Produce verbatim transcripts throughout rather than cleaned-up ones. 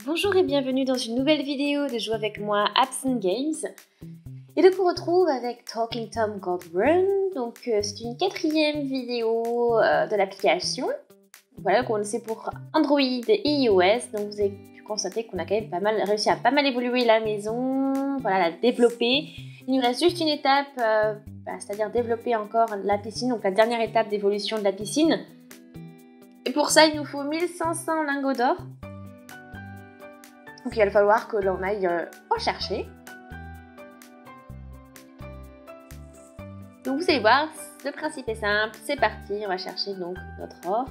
Bonjour et bienvenue dans une nouvelle vidéo de Jouer avec moi Absent Games. Et donc on retrouve avec Talking Tom Gold Run. Donc euh, c'est une quatrième vidéo euh, de l'application. Voilà, c'est pour Android et iOS. Donc vous avez pu constater qu'on a quand même pas mal réussi à pas mal évoluer la maison, voilà, la développer. Il nous reste juste une étape, euh, bah, c'est-à-dire développer encore la piscine, donc la dernière étape d'évolution de la piscine. Et pour ça, il nous faut mille cinq cents lingots d'or. Donc il va falloir que l'on aille euh, en chercher. Donc vous allez voir, le principe est simple, c'est parti, on va chercher donc notre or.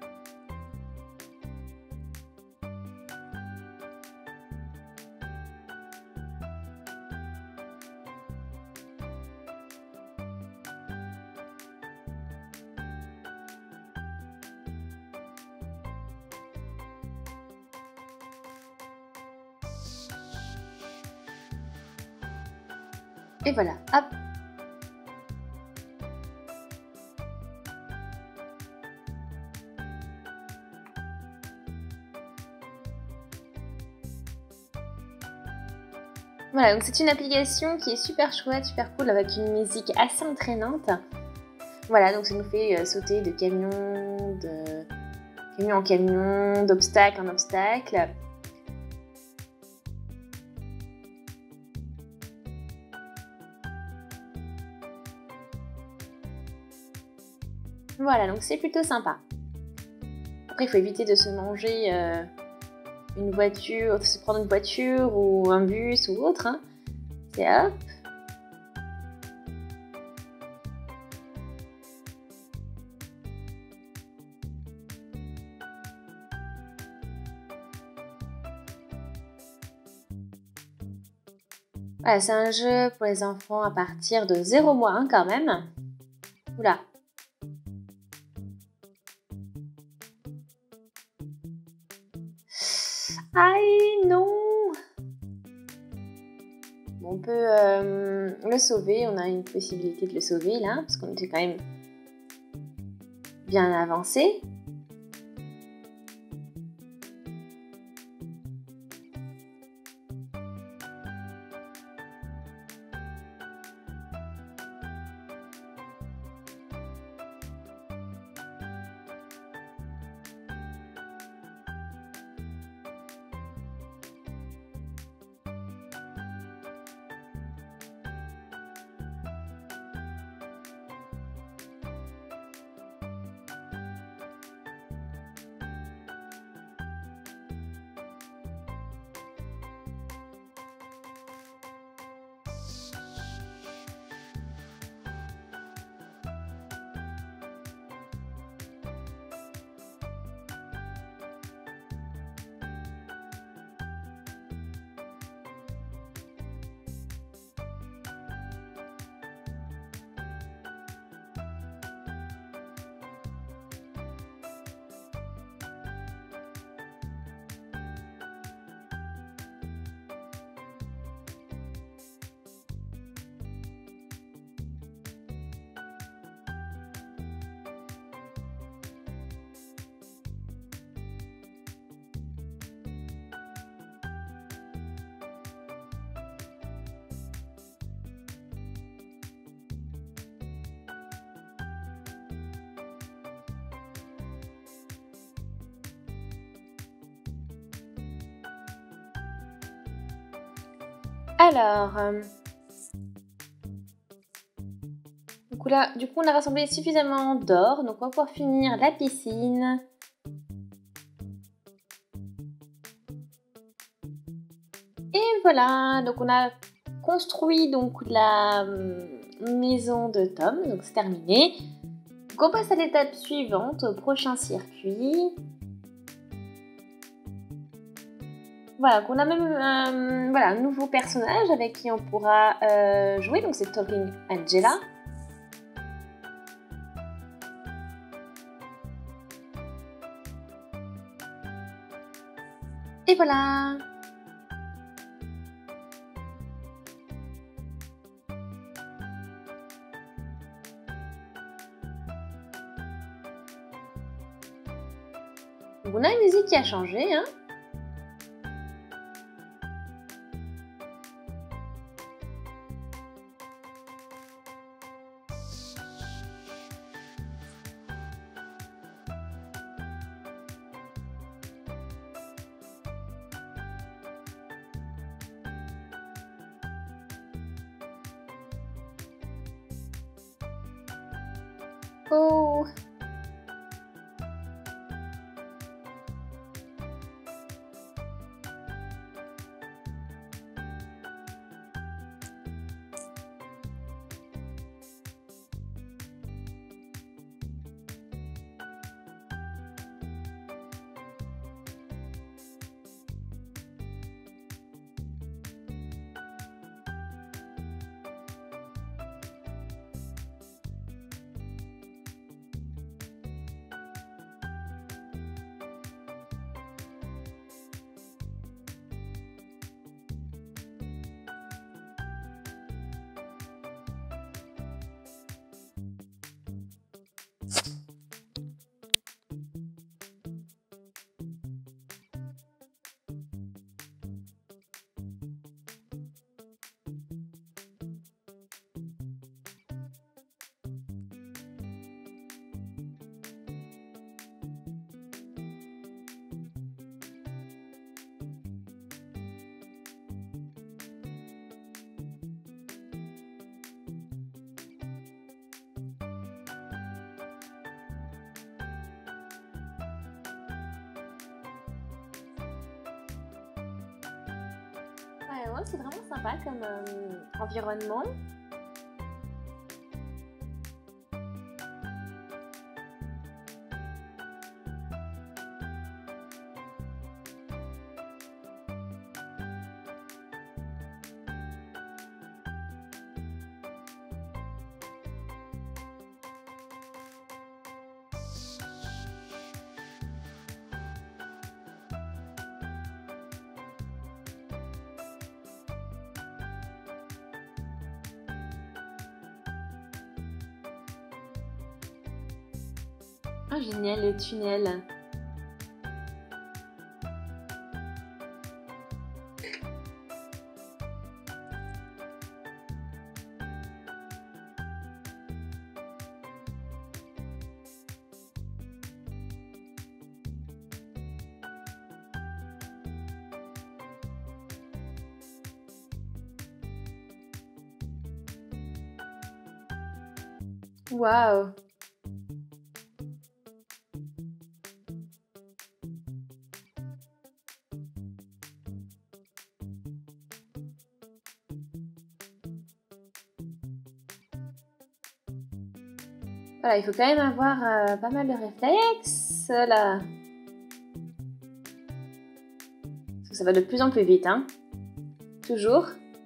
Et voilà, hop. Voilà, donc c'est une application qui est super chouette, super cool, avec une musique assez entraînante. Voilà, donc ça nous fait sauter de camion, de camion en camion, d'obstacle en obstacle. Voilà, donc c'est plutôt sympa. Après, il faut éviter de se manger euh, une voiture, de se prendre une voiture ou un bus ou autre. Hein. C'est hop. Voilà, c'est un jeu pour les enfants à partir de zéro mois hein, quand même. Oula. Aïe, non! Bon, on peut euh, le sauver, on a une possibilité de le sauver là, parce qu'on était quand même bien avancé. Alors, euh, donc là, du coup, on a rassemblé suffisamment d'or, donc on va pouvoir finir la piscine. Et voilà, donc on a construit donc la maison de Tom, donc c'est terminé. Donc on passe à l'étape suivante, au prochain circuit. Voilà, qu'on a même euh, voilà, un nouveau personnage avec qui on pourra euh, jouer, donc c'est Talking Angela. Et voilà. Donc on a une musique qui a changé, hein. Oh. Ouais, c'est vraiment sympa comme euh, environnement. Ah, génial, le tunnel. Waouh! Voilà, il faut quand même avoir euh, pas mal de réflexes, là. Parce que ça va de plus en plus vite, hein. Toujours.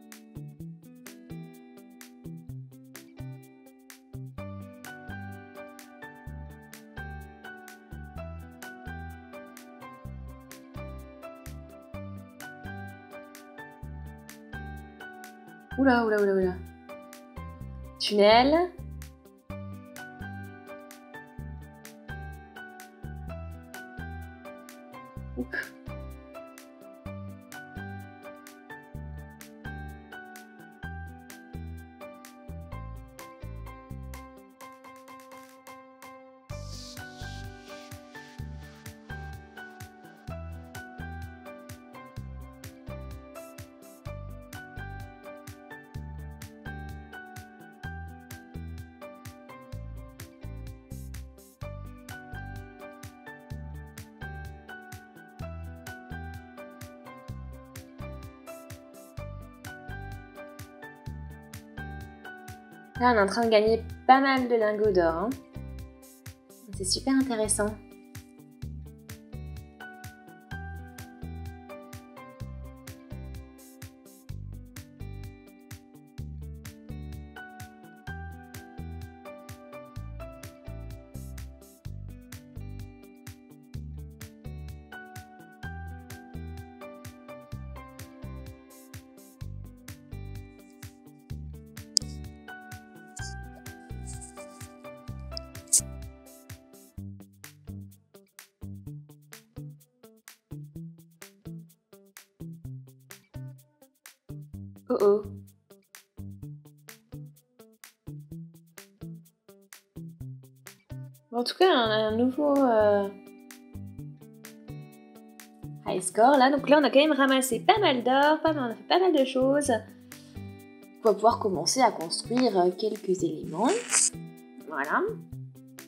Oula, oula, oula, oula. Tunnel. Oups. Là, on est en train de gagner pas mal de lingots d'or. Hein. C'est super intéressant. Oh oh. Bon, en tout cas, on a un nouveau euh, high score là. Donc là, on a quand même ramassé pas mal d'or, pas mal, on a fait pas mal de choses. On va pouvoir commencer à construire quelques éléments. Voilà.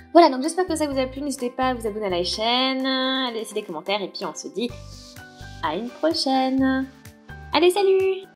Voilà, donc j'espère que ça vous a plu. N'hésitez pas à vous abonner à la chaîne, à laisser des commentaires et puis on se dit à une prochaine. Allez, salut!